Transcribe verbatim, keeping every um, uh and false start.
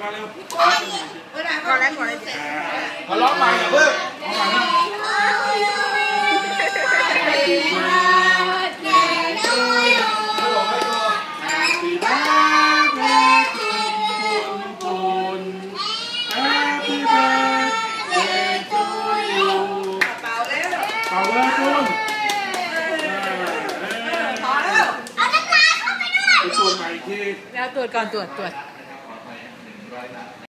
มาเร็วก่อนแล้วก่อนเลยขอร้องใหม่อย่าเพิ่งเป่าเลยคุณพอแล้วเอาน้ำลายเข้าไปด้วยไปตรวจใหม่อีกทีแล้วตรวจก่อนตรวจตรวจ